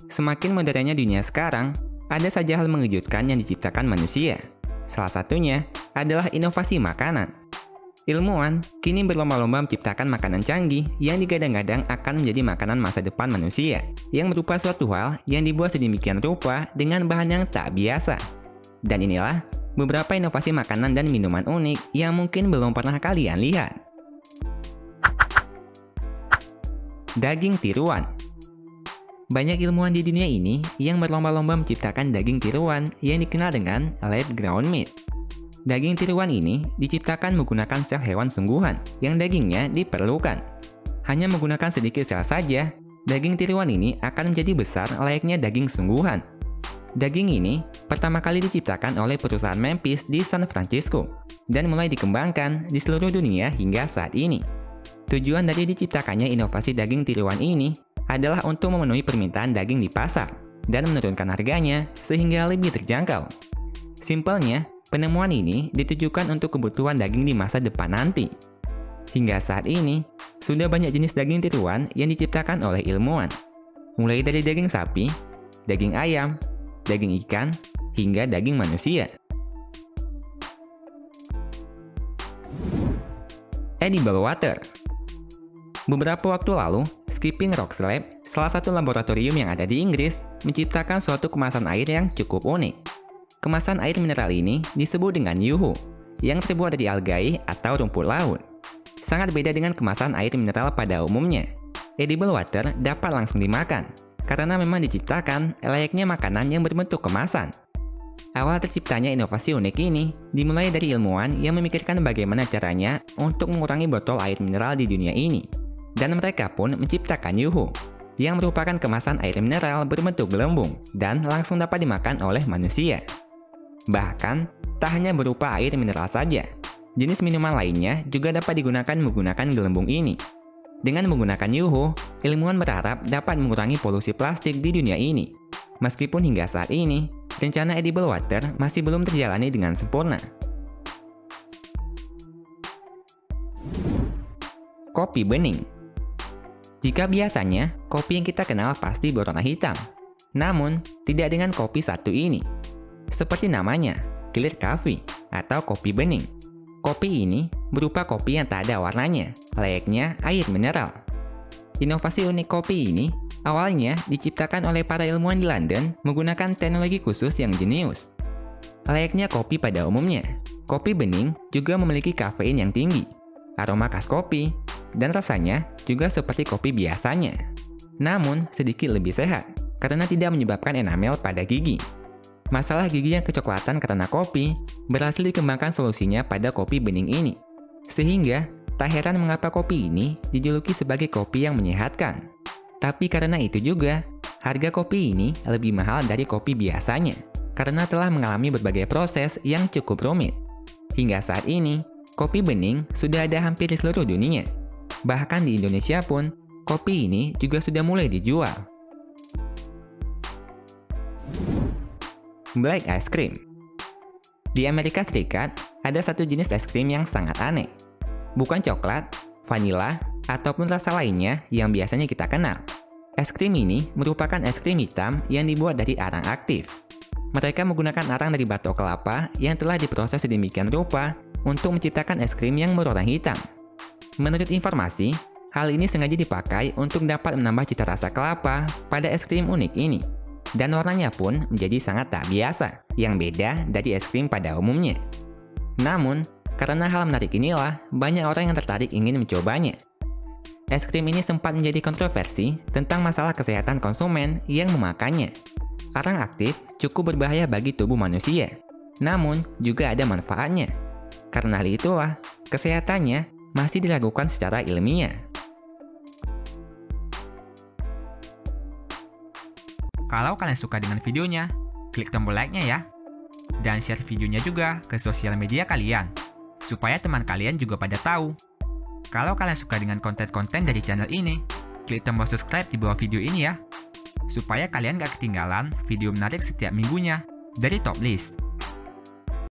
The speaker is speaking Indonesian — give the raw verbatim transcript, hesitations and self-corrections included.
Semakin modernnya dunia sekarang, ada saja hal mengejutkan yang diciptakan manusia. Salah satunya adalah inovasi makanan. Ilmuwan kini berlomba-lomba menciptakan makanan canggih yang digadang-gadang akan menjadi makanan masa depan manusia, yang berupa suatu hal yang dibuat sedemikian rupa dengan bahan yang tak biasa. Dan inilah beberapa inovasi makanan dan minuman unik yang mungkin belum pernah kalian lihat. Daging tiruan. Banyak ilmuwan di dunia ini yang berlomba-lomba menciptakan daging tiruan yang dikenal dengan lab ground meat. Daging tiruan ini diciptakan menggunakan sel hewan sungguhan yang dagingnya diperlukan. Hanya menggunakan sedikit sel saja, daging tiruan ini akan menjadi besar layaknya daging sungguhan. Daging ini pertama kali diciptakan oleh perusahaan Memphis di San Francisco dan mulai dikembangkan di seluruh dunia hingga saat ini. Tujuan dari diciptakannya inovasi daging tiruan ini adalah untuk memenuhi permintaan daging di pasar dan menurunkan harganya sehingga lebih terjangkau. Simpelnya, penemuan ini ditujukan untuk kebutuhan daging di masa depan nanti. Hingga saat ini, sudah banyak jenis daging tiruan yang diciptakan oleh ilmuwan. Mulai dari daging sapi, daging ayam, daging ikan, hingga daging manusia. Edible water. Beberapa waktu lalu, Skipping Rocks Lab, salah satu laboratorium yang ada di Inggris, menciptakan suatu kemasan air yang cukup unik. Kemasan air mineral ini disebut dengan Yoo-hoo, yang terbuat dari algae atau rumput laut. Sangat beda dengan kemasan air mineral pada umumnya. Edible water dapat langsung dimakan, karena memang diciptakan layaknya makanan yang berbentuk kemasan. Awal terciptanya inovasi unik ini dimulai dari ilmuwan yang memikirkan bagaimana caranya untuk mengurangi botol air mineral di dunia ini. Dan mereka pun menciptakan Yoo-hoo, yang merupakan kemasan air mineral berbentuk gelembung dan langsung dapat dimakan oleh manusia. Bahkan, tak hanya berupa air mineral saja, jenis minuman lainnya juga dapat digunakan menggunakan gelembung ini. Dengan menggunakan Yoo-hoo, ilmuwan berharap dapat mengurangi polusi plastik di dunia ini. Meskipun hingga saat ini, rencana edible water masih belum terjalani dengan sempurna. Kopi bening. Jika biasanya, kopi yang kita kenal pasti berwarna hitam. Namun, tidak dengan kopi satu ini. Seperti namanya, clear coffee atau kopi bening. Kopi ini berupa kopi yang tak ada warnanya, layaknya air mineral. Inovasi unik kopi ini awalnya diciptakan oleh para ilmuwan di London menggunakan teknologi khusus yang jenius. Layaknya kopi pada umumnya, kopi bening juga memiliki kafein yang tinggi, aroma khas kopi, dan rasanya juga seperti kopi biasanya. Namun, sedikit lebih sehat, karena tidak menyebabkan enamel pada gigi. Masalah gigi yang kecoklatan karena kopi berhasil dikembangkan solusinya pada kopi bening ini. Sehingga, tak heran mengapa kopi ini dijuluki sebagai kopi yang menyehatkan. Tapi karena itu juga, harga kopi ini lebih mahal dari kopi biasanya, karena telah mengalami berbagai proses yang cukup rumit. Hingga saat ini, kopi bening sudah ada hampir di seluruh dunia. Bahkan di Indonesia pun, kopi ini juga sudah mulai dijual. Black ice cream. Di Amerika Serikat, ada satu jenis es krim yang sangat aneh. Bukan coklat, vanila, ataupun rasa lainnya yang biasanya kita kenal. Es krim ini merupakan es krim hitam yang dibuat dari arang aktif. Mereka menggunakan arang dari batok kelapa yang telah diproses sedemikian rupa untuk menciptakan es krim yang berwarna hitam. Menurut informasi, hal ini sengaja dipakai untuk dapat menambah cita rasa kelapa pada es krim unik ini. Dan warnanya pun menjadi sangat tak biasa, yang beda dari es krim pada umumnya. Namun, karena hal menarik inilah, banyak orang yang tertarik ingin mencobanya. Es krim ini sempat menjadi kontroversi tentang masalah kesehatan konsumen yang memakannya. Arang aktif cukup berbahaya bagi tubuh manusia, namun juga ada manfaatnya. Karena hal itulah, kesehatannya masih diragukan secara ilmiah. Kalau kalian suka dengan videonya, klik tombol like-nya ya. Dan share videonya juga ke sosial media kalian, supaya teman kalian juga pada tahu. Kalau kalian suka dengan konten-konten dari channel ini, klik tombol subscribe di bawah video ini ya, supaya kalian gak ketinggalan video menarik setiap minggunya dari Top List.